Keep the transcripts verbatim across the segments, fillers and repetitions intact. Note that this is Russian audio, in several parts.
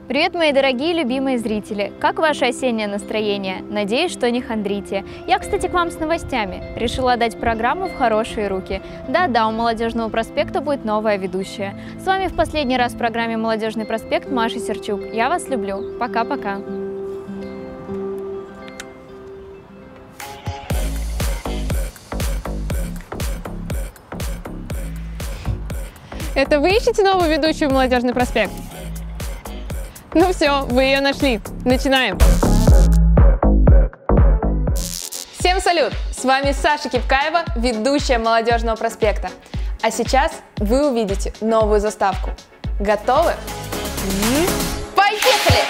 Привет, мои дорогие любимые зрители! Как ваше осеннее настроение? Надеюсь, что не хандрите. Я, кстати, к вам с новостями. Решила отдать программу в хорошие руки. Да-да, у Молодежного проспекта будет новая ведущая. С вами в последний раз в программе «Молодежный проспект» Маша Серчук. Я вас люблю. Пока-пока. Это вы ищете новую ведущую в «Молодежный проспект»? Ну все, вы ее нашли. Начинаем. Всем салют! С вами Саша Кипкаева, ведущая «Молодежного проспекта». А сейчас вы увидите новую заставку. Готовы? Поехали!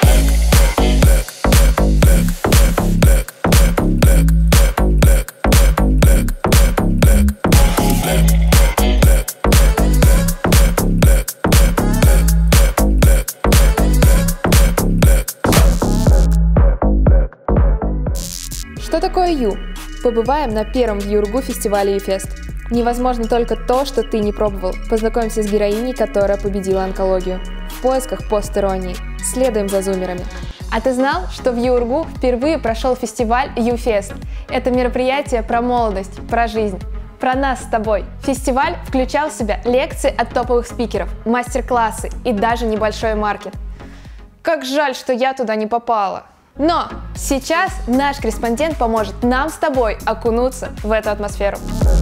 Что такое Ю? Побываем на первом в Юргу фестивале Юфест. Невозможно только то, что ты не пробовал. Познакомься с героиней, которая победила онкологию. В поисках пост-иронии. Следуем за зумерами. А ты знал, что в Юргу впервые прошел фестиваль Юфест? Это мероприятие про молодость, про жизнь. Про нас с тобой. Фестиваль включал в себя лекции от топовых спикеров, мастер-классы и даже небольшой маркет. Как жаль, что я туда не попала. Но сейчас наш корреспондент поможет нам с тобой окунуться в эту атмосферу.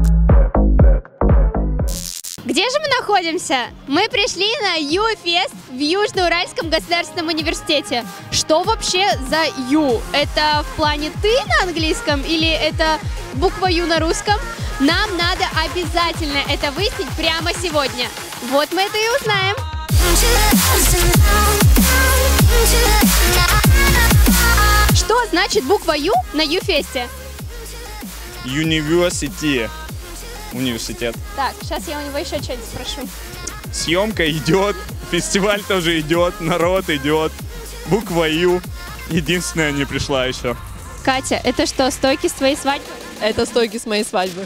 Где же мы находимся? Мы пришли на Юфест в Южноуральском государственном университете. Что вообще за Ю? Это в плане «ты» на английском или это буква Ю на русском? Нам надо обязательно это выяснить прямо сегодня. Вот мы это и узнаем. Что значит буква Ю на Юфесте? University. Университет. Так, сейчас я у него еще что-нибудь спрошу. Съемка идет, фестиваль тоже идет, народ идет. Буква Ю. Единственная не пришла еще. Катя, это что, стойки с твоей свадьбы? Это стойки с моей свадьбы.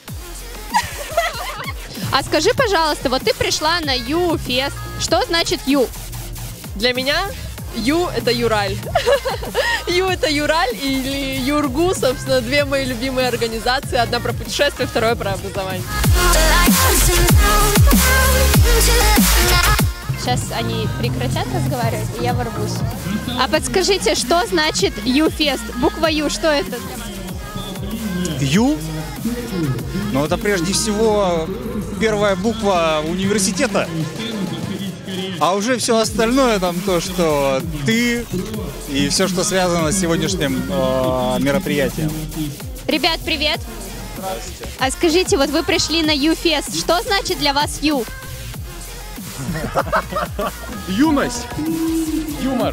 А скажи, пожалуйста, вот ты пришла на Юфест. Что значит Ю? Для меня Ю — это Юраль. Ю — это Юраль или Юргу, собственно, две мои любимые организации. Одна про путешествие, вторая про образование. Сейчас они прекратят разговаривать, и я ворвусь. А подскажите, что значит Юфест? Буква Ю, что это для вас? Ю? Ну, это прежде всего первая буква университета. А уже все остальное, там то, что ты и все, что связано с сегодняшним э, мероприятием. Ребят, привет! Здравствуйте. А скажите, вот вы пришли на Юфест, что значит для вас Ю? Юность, юмор.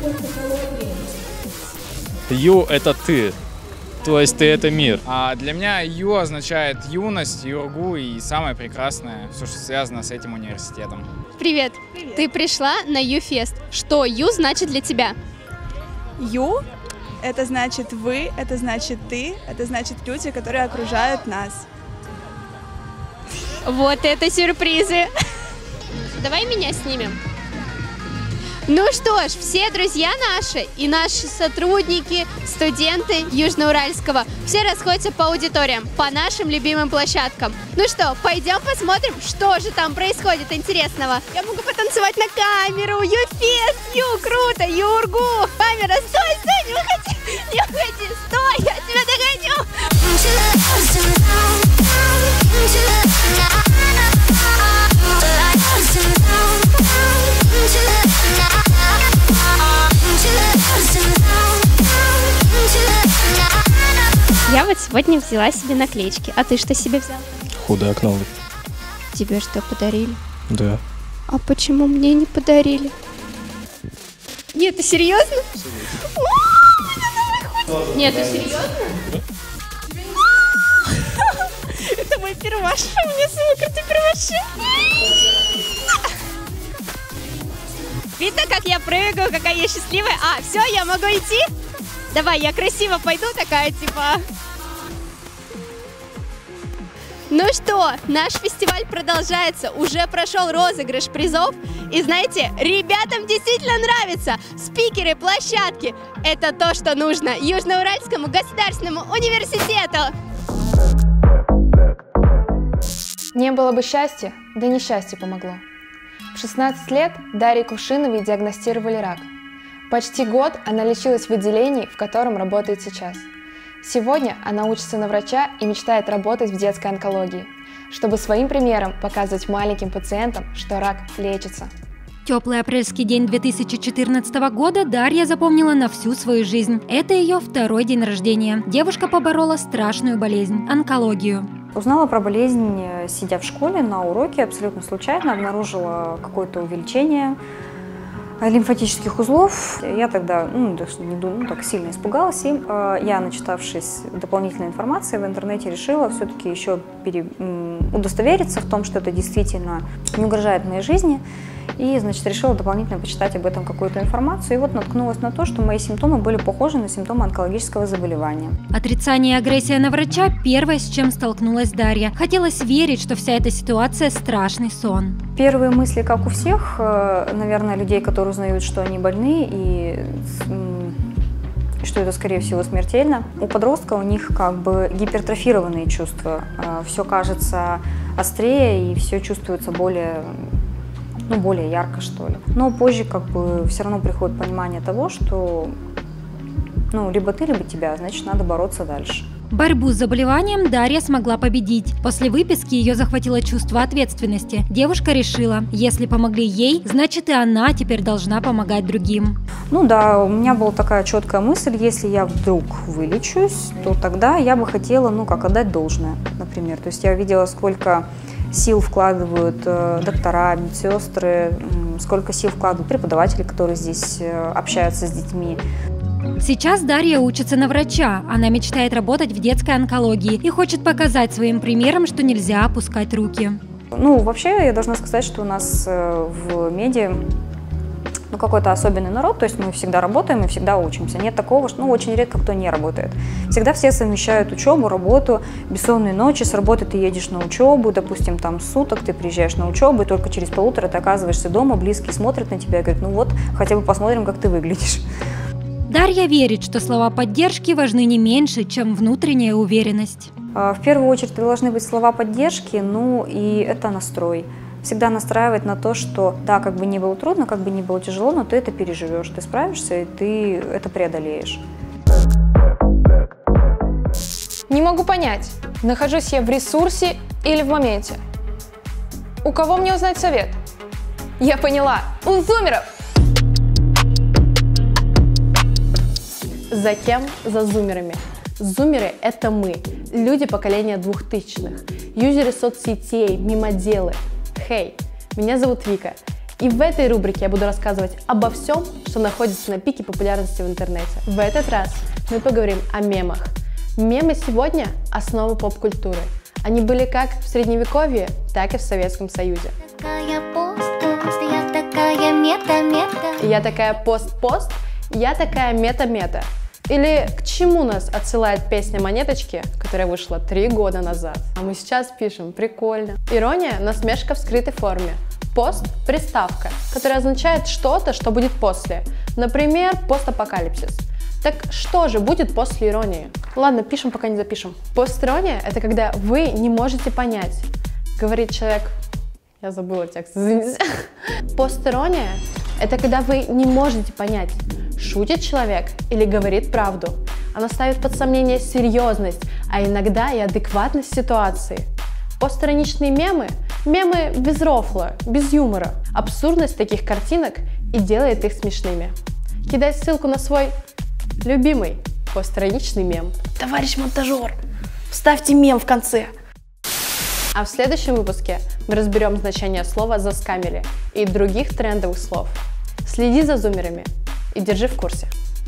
Ю — это ты, то есть ты — это мир. А для меня Ю означает юность, Юргу и самое прекрасное, все, что связано с этим университетом. Привет. Привет! Ты пришла на Юфест. Что Ю значит для тебя? Ю — это значит вы, это значит ты, это значит люди, которые окружают нас. Вот это сюрпризы! Давай меня снимем. Ну что ж, все друзья наши и наши сотрудники, студенты Южноуральского, все расходятся по аудиториям, по нашим любимым площадкам. Ну что, пойдем посмотрим, что же там происходит интересного. Я могу потанцевать на камеру. Юфест, Ю, круто, Юргу. Камера, стой, стой, не уходи, не уходи, стой, я тебя догоню. Я вот сегодня взяла себе наклеечки. А ты что себе взял? Худак новый. Тебе что, подарили? Да. А почему мне не подарили? Нет, ты серьезно? Нет, ты серьезно? Это мой перваш. У меня свекр перваши. Видно, как я прыгаю, какая я счастливая. А, все, я могу идти? Давай, я красиво пойду, такая типа... Ну что, наш фестиваль продолжается, уже прошел розыгрыш призов. И знаете, ребятам действительно нравится. Спикеры, площадки. Это то, что нужно Южноуральскому государственному университету. Не было бы счастья, да несчастье помогло. В шестнадцать лет Дарье Кувшиновой диагностировали рак. Почти год она лечилась в отделении, в котором работает сейчас. Сегодня она учится на врача и мечтает работать в детской онкологии, чтобы своим примером показывать маленьким пациентам, что рак лечится. Теплый апрельский день две тысячи четырнадцатого года Дарья запомнила на всю свою жизнь. Это ее второй день рождения. Девушка поборола страшную болезнь – онкологию. Узнала про болезнь, сидя в школе на уроке, абсолютно случайно обнаружила какое-то увеличение лимфатических узлов. Я тогда ну, ну, так сильно испугалась, и э, я, начитавшись дополнительной информации в интернете, решила все-таки еще пере, удостовериться в том, что это действительно не угрожает моей жизни. И, значит, решила дополнительно почитать об этом какую-то информацию. И вот наткнулась на то, что мои симптомы были похожи на симптомы онкологического заболевания. Отрицание и агрессия на врача – первое, с чем столкнулась Дарья. Хотелось верить, что вся эта ситуация – страшный сон. Первые мысли, как у всех, наверное, людей, которые узнают, что они больны, и что это, скорее всего, смертельно. У подростка у них как бы гипертрофированные чувства. Все кажется острее, и все чувствуется более... ну, более ярко, что ли. Но позже как бы все равно приходит понимание того, что ну, либо ты, либо тебя, значит, надо бороться дальше. Борьбу с заболеванием Дарья смогла победить. После выписки ее захватило чувство ответственности. Девушка решила, если помогли ей, значит и она теперь должна помогать другим. Ну да, у меня была такая четкая мысль, если я вдруг вылечусь, то тогда я бы хотела, ну, как отдать должное, например. То есть я видела, сколько сил вкладывают э, доктора, медсестры, э, сколько сил вкладывают преподаватели, которые здесь э, общаются с детьми. Сейчас Дарья учится на врача. Она мечтает работать в детской онкологии и хочет показать своим примером, что нельзя опускать руки. Ну, вообще, я должна сказать, что у нас э, в медиа ну, какой-то особенный народ, то есть мы всегда работаем и всегда учимся. Нет такого, что ну, очень редко кто не работает. Всегда все совмещают учебу, работу, бессонные ночи, с работы ты едешь на учебу, допустим, там суток ты приезжаешь на учебу, и только через полутора ты оказываешься дома, близкие смотрят на тебя и говорят, ну вот, хотя бы посмотрим, как ты выглядишь. Дарья верит, что слова поддержки важны не меньше, чем внутренняя уверенность. В первую очередь должны быть слова поддержки, ну и это настрой. Всегда настраивать на то, что да, как бы ни было трудно, как бы ни было тяжело, но ты это переживешь, ты справишься и ты это преодолеешь. Не могу понять, нахожусь я в ресурсе или в моменте. У кого мне узнать совет? Я поняла, у зумеров! За кем? За зумерами. Зумеры – это мы, люди поколения двухтысячных, юзеры соцсетей, мимоделы. Хей, меня зовут Вика, и в этой рубрике я буду рассказывать обо всем, что находится на пике популярности в интернете. В этот раз мы поговорим о мемах. Мемы сегодня – основа поп-культуры. Они были как в Средневековье, так и в Советском Союзе. Я такая мета-мета. Я такая пост-пост, я такая мета-мета. Или к чему нас отсылает песня «Монеточки», которая вышла три года назад. А мы сейчас пишем «Прикольно». Ирония – насмешка в скрытой форме. Пост – приставка, которая означает что-то, что будет после. Например, постапокалипсис. Так что же будет после иронии? Ладно, пишем, пока не запишем. Постирония – это когда вы не можете понять. Говорит человек… Я забыла текст, извините. Постирония – это когда вы не можете понять, шутит человек или говорит правду. Она ставит под сомнение серьезность, а иногда и адекватность ситуации. Постироничные мемы – мемы без рофла, без юмора. Абсурдность таких картинок и делает их смешными. Кидай ссылку на свой любимый постироничный мем. Товарищ монтажер, вставьте мем в конце. А в следующем выпуске мы разберем значение слова «заскамили» и других трендовых слов. Следи за зумерами и держи в курсе.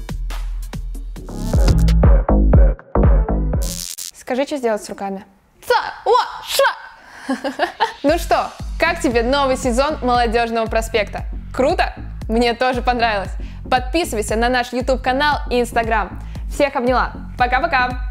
Скажи, что сделать с руками? Ца, о, ша! Ну что, как тебе новый сезон «Молодежного проспекта»? Круто? Мне тоже понравилось. Подписывайся на наш YouTube-канал и Instagram. Всех обняла. Пока-пока!